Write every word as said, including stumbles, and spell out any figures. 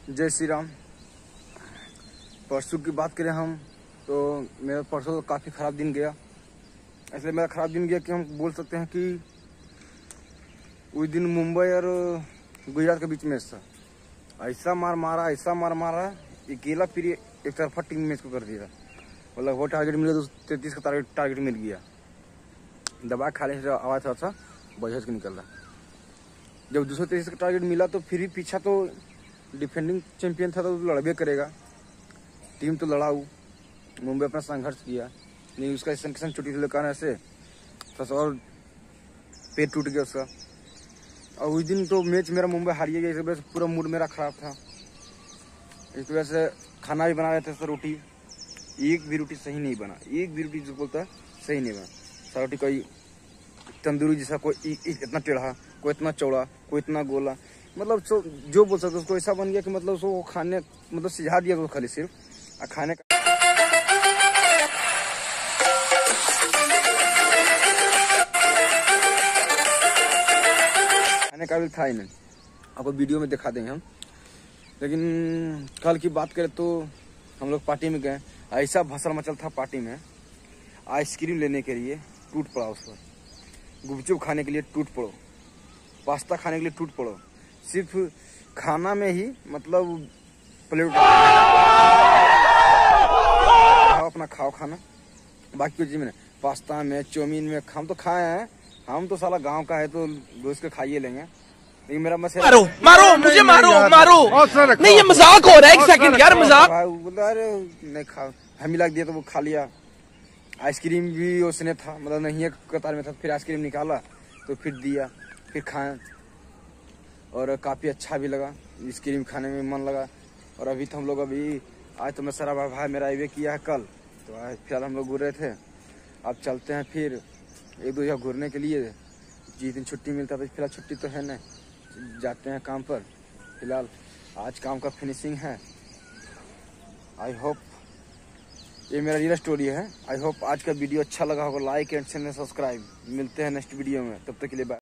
जय श्री राम। परसों की बात करें हम तो मेरा परसों तो काफ़ी ख़राब दिन गया। इसलिए मेरा ख़राब दिन गया कि हम बोल सकते हैं कि उस दिन मुंबई और गुजरात के बीच मैच था। ऐसा मार मारा ऐसा मार मारा अकेला फिर एक तरफा टीम मैच को कर दिया। मतलब वो टारगेट मिला तो तैंतीस का टारगेट टारगेट मिल गया। दबा खाने से आवाज़ थोड़ा सा बजहज के निकल रहा। जब दो सौ तैंतीस का टारगेट मिला तो फिर ही पीछा तो डिफेंडिंग चैंपियन था तो लड़बे करेगा। टीम तो लड़ाऊ, मुंबई अपना संघर्ष किया लेकिन उसका संकशन छुट्टी के कारण ऐसे थोड़ा और पेट टूट गया उसका। और उस दिन तो मैच मेरा मुंबई हारिए गया, इस वजह से पूरा मूड मेरा ख़राब था। इस वजह से खाना भी बना रहे थे तो रोटी एक भी रोटी सही नहीं बना, एक भी रोटी जो बोलता है सही नहीं बना। सारा रोटी कोई तंदूरी जैसा, कोई इतना टेढ़ा, कोई इतना चौड़ा, कोई इतना गोला, मतलब जो जो बोल सकते उसको ऐसा बन गया कि मतलब उसको खाने मतलब सिझा दिया तो खाली सिर्फ और खाने का खाने का भी था ही नहीं। आपको वीडियो में दिखा देंगे हम। लेकिन कल की बात करें तो हम लोग पार्टी में गए, ऐसा भसड़ मचल था पार्टी में। आइसक्रीम लेने के लिए टूट पड़ा उस पर, गुपचुप खाने के लिए टूट पड़ो, पास्ता खाने के लिए टूट पड़ो। सिर्फ खाना में ही मतलब प्लेट खाओ, अपना खाओ खाना, बाकी कुछ में पास्ता में चाउमीन में हम तो खाए हैं। हम तो साला गांव का है तो दोस्त के खाइए लेंगे। लेकिन मेरा मसला मारो मारो मुझे मारो मारो नहीं, ये मजाक हो रहा है। एक सेकंड यार, मजाक। बोला अरे नहीं खा, हम ही लग दिया तो वो खा लिया। आइसक्रीम भी उसने था, मतलब नहीं एक कतार में था, फिर आइसक्रीम निकाला तो फिर दिया, फिर खाएं और काफ़ी अच्छा भी लगा। आइसक्रीम खाने में मन लगा। और अभी तो हम लोग अभी आज तो मैं सारा भाई मेरा ये किया है कल, तो आज फिलहाल हम लोग घूर रहे थे। अब चलते हैं फिर एक दो जगह घूरने के लिए। जिस दिन छुट्टी मिलता है, फिलहाल छुट्टी तो है नहीं, जाते हैं काम पर। फिलहाल आज काम का फिनिशिंग है। आई होप ये मेरा रियल स्टोरी है। आई होप आज का वीडियो अच्छा लगा होगा। Like and channel subscribe. मिलते हैं नेक्स्ट वीडियो में, तब तक के लिए बाय।